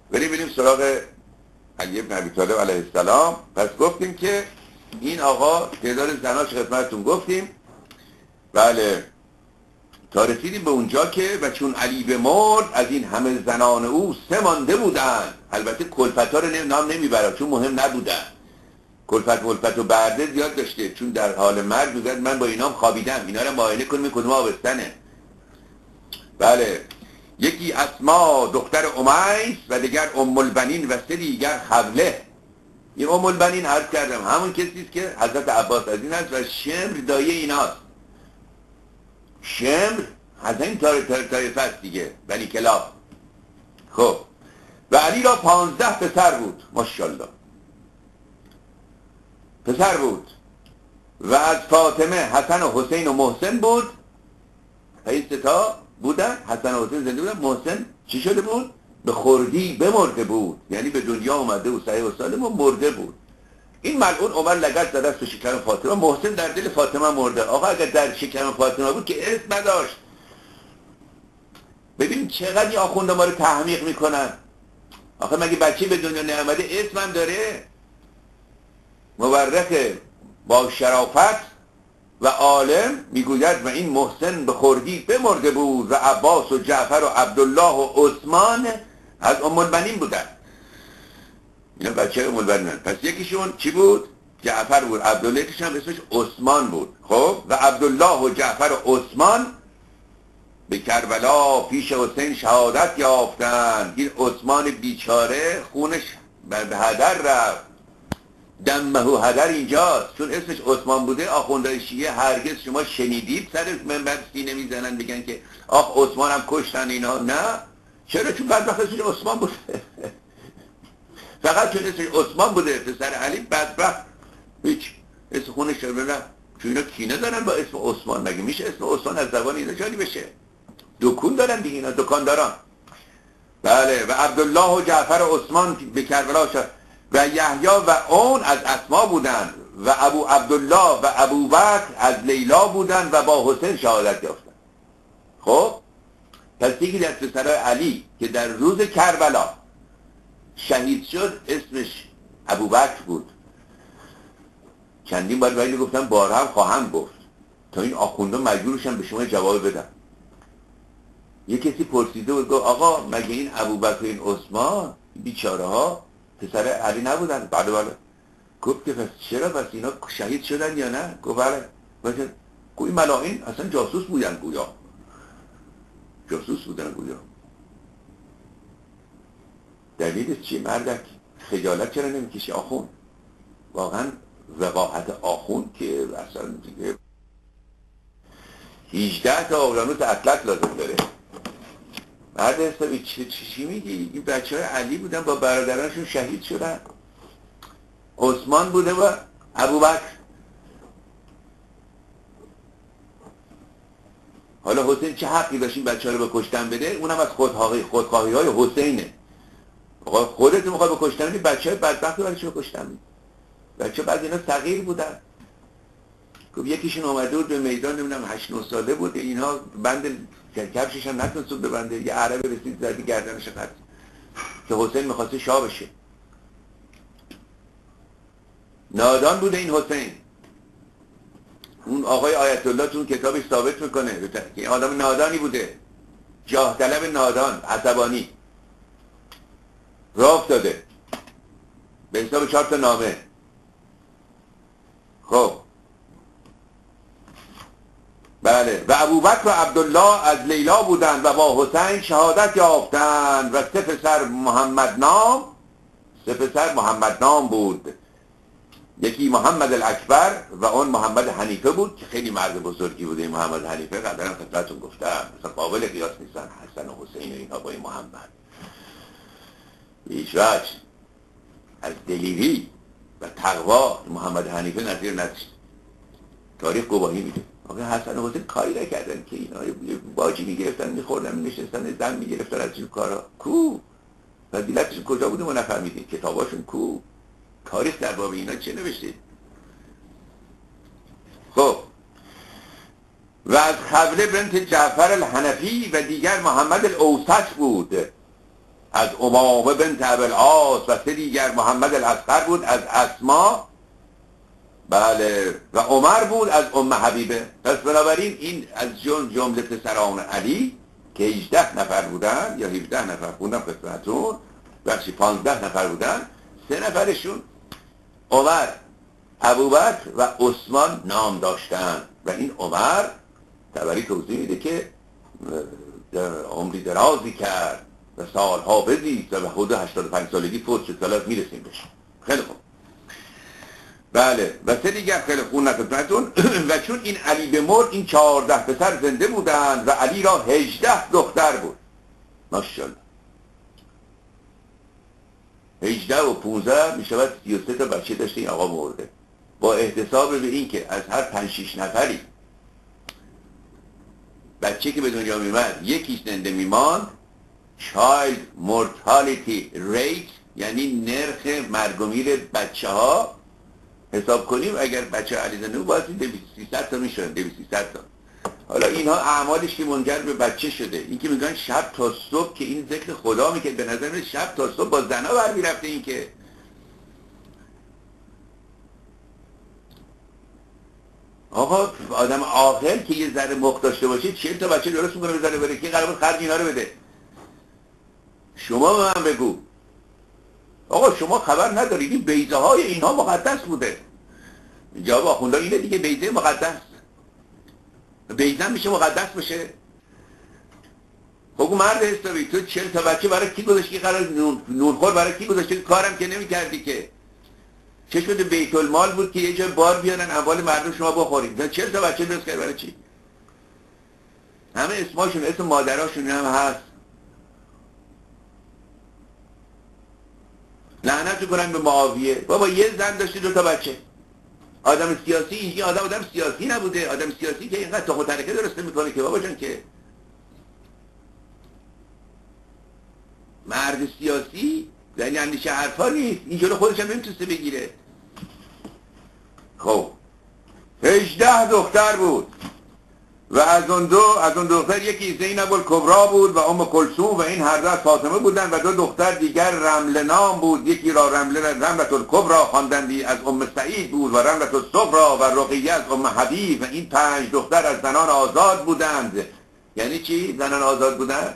بریم سراغ علی بن ابی طالب علیه السلام. پس گفتیم که این آقا تعداد زناش خدمتتون گفتیم. بله، تا رسیدیم به اونجا که و چون علی بمرد از این همه زنان او 3 مانده بودن. البته کلفتا رو نام نمیبرم چون مهم نبودن. کلفت و برده زیاد داشته، چون در حال مرگ میگه من با اینام خوابیدم، اینا رو معاینه کنیم کدوم آبستنه. بله، یکی اسما دختر امیس و دیگر ام البنین و 3 دیگر خوله. این ام البنین عرض کردم همون کسی است که حضرت عباس از این است و شمر دایه ایناست. شمر از این طایفه است دیگه، بنی کلاب. خب و علی را 15 پسر بود، ماشاءالله پسر بود. و از فاطمه حسن و حسین و محسن بود. این 3 تا بودن، حسن و حسین زنده بودن. محسن چی شده بود؟ به خردی بمرده بود، یعنی به دنیا اومده و صحیح و سالم و مرده بود. این ملعون عمر لگد زده است به شکم فاطمه. محسن در دل فاطمه مرده. آقا اگر در شکم فاطمه بود که اسم نداشت. ببین چقدر این آخونده ما رو تحمیق میکنن. آخه مگه بچه به دنیا نیامده اسم هم داره؟ مورخ با شرافت و عالم میگوید و این محسن به خردی بمرده بود و عباس و جعفر و عبدالله و عثمان از ام البنین بودن. اینا بچه ام البنین. پس یکیشون چی بود؟ جعفر بود. عبدالله یکیشون اسمش عثمان بود. خب و عبدالله و جعفر و عثمان به کربلا پیش حسین شهادت یافتند. این عثمان بیچاره خونش به هدر رفت. دمه هدر اینجاست، چون اسمش عثمان بوده. آخوندهای شیعه هرگز شما شنیدید سر منبر سینه میزنن بگن که آخ عثمان هم کشتن اینا؟ نه. چرا؟ چون بدبخت اسمش عثمان بوده. فقط چون اسمش عثمان بوده پسر علی بدبخت هیچ اسم خونش رو نه. چون اینا کینه دارن با اسم عثمان. مگه میشه اسم عثمان از زبان اینا جاری بشه؟ دکون دارن دیگه اینا، دکانداران. بله و عبدالله و جعفر و عثمان به کربلا شد و یحیی و اون از اسما بودند و ابو عبدالله و ابو بکر از لیلا بودند و با حسین شهادت یافتند. خب پس یکی از پسرای علی که در روز کربلا شهید شد اسمش ابو بکر بود. چندین بار باید گفتم، بارها هم خواهم گفت تا این آخونده مجبورشن به شما جواب بدن. یه کسی پرسیده بود گفت آقا مگه این ابو بکر این عثمان بیچاره ها پسر علی نبودن؟ بله بله. گفت که پس چرا پس اینا شهید شدن یا نه؟ گفت بله. گفت این ملاعین اصلا جاسوس بودن گویا. جاسوس بودن گویا. دلیلش چیه مردک؟ خجالت چرا نمیکشی آخون؟ واقعا وقاحت آخون که اصلا دیگه 18 تا اقیانوس اطلس لازم داره. مرد حسابی چی میگی؟ این بچه های علی بودن با برادرانشون شهید شدن. عثمان بوده و ابوبکر. حالا حسین چه حقی داشت این بچه ها رو به کشتن بده؟ اونم از خودخواهی های حسینه. خودت میخوای به کشتن بدی، بچه های بدبخت رو برای چه کشتن بدی؟ بچه بعد اینا صغیر بودن. یکیشون اومده بود به میدان نمیدونم 8-9 ساله بود، اینا بند کفشش هم نتونست ببنده، یه عرب رسید زدی گردنش قطع که حسین میخواسته شاه بشه. نادان بوده این حسین. اون آقای آیت الله تو کتابش ثابت میکنه که آدم نادانی بوده، جاه طلب، نادان، عصبانی. راه افتاده به حساب 4 تا نامه. خب بله و ابوبکر و عبدالله از لیلا بودند و با حسین شهادت یافتند و 3 پسر محمد نام بود. یکی محمد الاکبر و اون محمد حنیفه بود که خیلی مرد بزرگی بوده. محمد حنیفه قدرم خدمتتون گفتم مثلا قابل قیاس نیستن حسن و حسین و اینا با این محمد. هیچ وجه از دلیری و تقوا محمد حنیفه نظیر نداشت. تاریخ گواهی میده. آقا حسن و حسین کاری نکردن که اینا باجی میگرفتن میخوردن میشستن زن میگرفتن از این کارا. کو فضیلتشون کجا بوده ما نفهمیدیم؟ کتاباشون کو؟ تاریخ در باب اینا چه نوشته؟ خب و از خوله بنت جعفر الحنفی و دیگر محمد الاوسط بود. از امامه بنت ابوالعاص و 3 دیگر محمد الاصغر بود از اسما، بله، و عمر بود از ام حبیبه. پس بنابراین این از جمله پسران علی که 18 نفر بودن یا 17 نفر خوندم خدمتتون، بخشی 15 نفر بودن، 3 نفرشون عمر، ابوبکر و عثمان نام داشتن. و این عمر طبری توضیح میده که عمری درازی کرد و سالها بزیست و به حدود 85 سالگی فوت شد. حالا میرسیم بهش. خیلی خوب، بله. و 3 دیگر خیلی خون نخدمتون. و چون این علی بمرد این 14 پسر زنده بودند و علی را 18 دختر بود. ماشاءالله. 18 و 15 میشود 33 تا بچه داشته این آقا مرده. با احتساب به این که از هر 5-6 نفری بچه که به دنیا میمد یکی زنده میماند، child mortality rate یعنی نرخ مرگ و میر بچه ها حساب کنیم، اگر بچه علی زنده بود باید 300 تا میشد، 200 تا. حالا اینها اعمالش که منجر به بچه شده. این که میگن شب تا صبح، که این ذکر خدا میگه، به نظر من شب تا صبح با زنا برمیرفته. این که آقا آدم عاقل که یه ذره مخ داشته باشه 40 تا بچه درست میکنه بزنه بره، که قرار بود خرج اینا رو بده. شما به من بگو آقا شما خبر ندارید این بیضه های اینها مقدس بوده؟ جواب آخونده اینه دیگه، بیضه مقدس، بیضه میشه مقدس بشه؟ بگو مرد حسابی، تو 40 تا بچه برای کی گذاشتی؟ قرار نونخور برای کی گذاشتی؟ کارم که نمی کردی که. چه شده بیت المال بود که یه جای بار بیارن اموال مردم شما بخورید. 40 تا بچه درست کرد برای چی؟ همه اسماشون، اسم مادراشون هم هست. لعنت کنن به معاویه. بابا یه زن داشتی 2 تا بچه. آدم سیاسی اینجا آدم سیاسی نبوده. آدم سیاسی که اینقدر تخم و ترکه درست میکنه که بابا جان، که مرد سیاسی یعنی اندیشه حرفا نیست. اینجا خودش هم نمیتونسته بگیره. خب 18 دختر بود و از اون دختر یکی زینب الکبری بود و ام کلثوم و این هر دو از فاطمه بودند و 2 دختر دیگر رمله نام بود. یکی را رملة الکبری خواندندی از ام سعید بود و رملة الصغری و رقیه از ام حبیب و این 5 دختر از زنان آزاد بودند. یعنی چی زنان آزاد بودند؟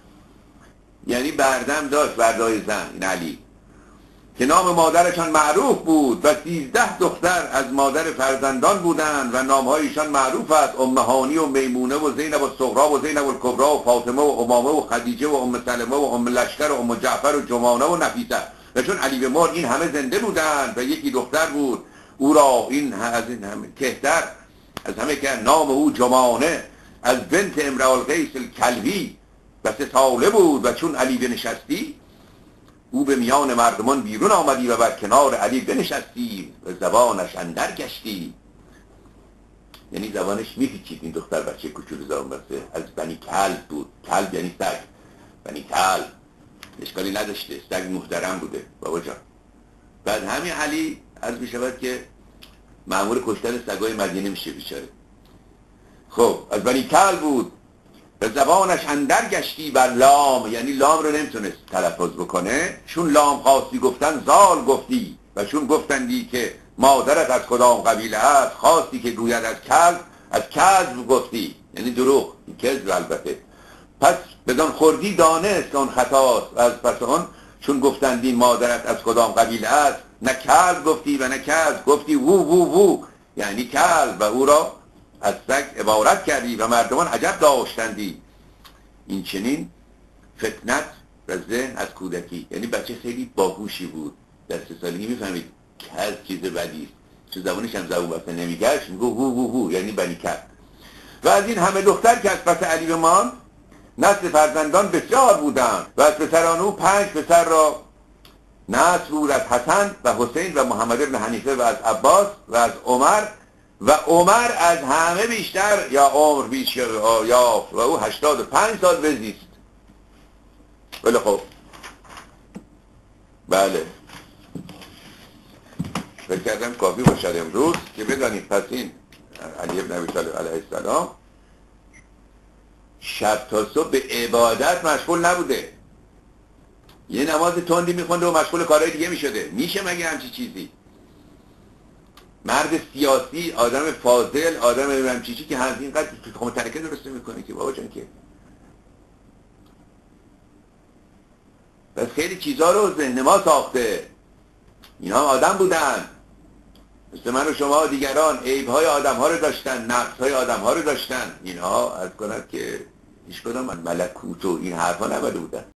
یعنی بردم داشت، بردای زن، این علی، که نام مادرشان معروف بود و 13 دختر از مادر فرزندان بودند و نامهایشان معروف است: ام هانی و میمونه و زینب الصغری و زینب الکبری و فاطمه و امامه و خدیجه و ام سلمه و ام لشکر و ام جعفر و جمانه و نفیسه. و چون علی بمرد این همه زنده بودند و یکی دختر بود، او را این از این همه کهتر از همه که نام او جمانه از بنت امرأ القیس الکلبی و 3 ساله بود. و چون علی بنشستی او به میان مردمان بیرون آمدی و بر کنار علی بنشستی و زبانش اندر گشتی. یعنی زبانش میپیچید. این دختر بچه کوچولو زبان بسته از بنی کلب بود. کلب یعنی سگ. بنی کلب اشکالی نداشته، سگ محترم بوده بابا جان. بعد همین علی عرض میشود که مأمور کشتن سگای مدینه میشه بیچاره. خب از بنی کلب بود. به زبانش اندر گشتی بر لام، یعنی لام رو نمیتونست تلفظ بکنه. چون لام خواستی گفتن زال گفتی و چون گفتندی که مادرت از کدام قبیله است خواستی که گوید از کذب گفتی، یعنی دروغ، کذب البته. پس بدان خوردی دانست اون خطاست و از پس آن چون گفتندی مادرت از کدام قبیله است نه کلب گفتی و نه کذب گفتی وو وو وو، یعنی کلب، و او را از سگ عبارت کردی و مردمان عجب داشتندی. این چنین فتنت و ذهن از کودکی، یعنی بچه خیلی باهوشی بود. در 3 سالگی میفهمید کز چیز بدی است، چون زبانش هم زبون بسته نمیگشت، میگو هو هو هو، یعنی بنی کلب. و از این همه دختر که از پس علی بماند نسل فرزندان بسیار بودند و از پسران او 5 پسر را نسل بود: از حسن و حسین و محمد بن حنیفه و از عباس و از عمر. و عمر از همه بیشتر یا عمر بیشتر یافت و او 85 سال بزیست. بله خب، بله فکر کردم کافی باشد امروز که بدانید پس این علی بن ابی طالب علیه السلام شب تا صبح به عبادت مشغول نبوده. یه نماز تندی میخونده و مشغول کارهای دیگه میشده. میشه مگه همچی چیزی؟ مرد سیاسی، آدم فاضل، آدم همچیزی که هنوز اینقدر تخم ترکه درست میکنه که بابا جان که. پس خیلی چیزها رو ذهن ما ساخته. اینا آدم بودن مثل من و شما و دیگران، عیب‌های آدم‌ها رو داشتن، نقص‌های آدم‌ها رو داشتن. اینها از کند که هیچ کدام ملکوت و این حرفا نبوده بودن.